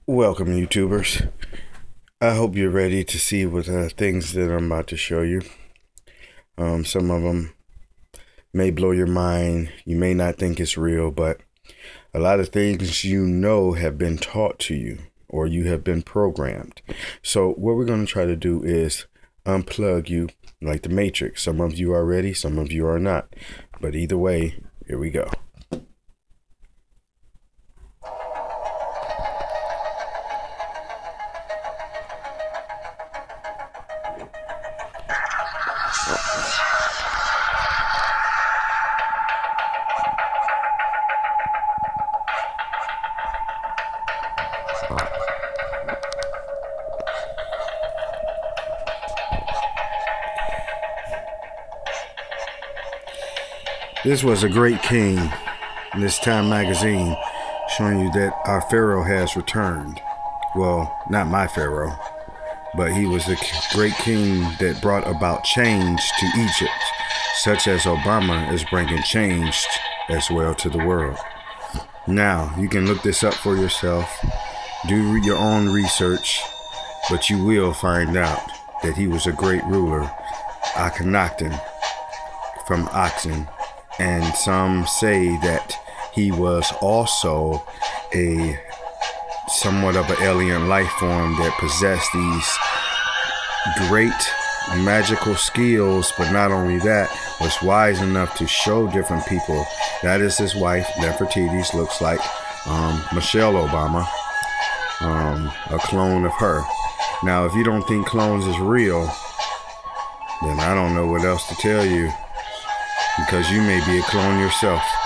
Welcome, YouTubers. I hope you're ready to see what things that I'm about to show you. Some of them may blow your mind. You may not think it's real, but a lot of things have been taught to you or you have been programmed. So what we're going to try to do is unplug you like the Matrix. Some of you are ready, some of you are not. But either way, here we go. This was a great king in this Time magazine showing you that our Pharaoh has returned. Well, not my Pharaoh, but he was a great king that brought about change to Egypt, such as Obama is bringing change as well to the world. Now, you can look this up for yourself, do your own research, but you will find out that he was a great ruler, Akhenaten from Oxen. And some say that he was also somewhat of an alien life form that possessed these great magical skills, but not only that, was wise enough to show different people. That is his wife, Nefertiti's, looks like Michelle Obama, a clone of her. Now, if you don't think clones is real, then I don't know what else to tell you, because you may be a clone yourself.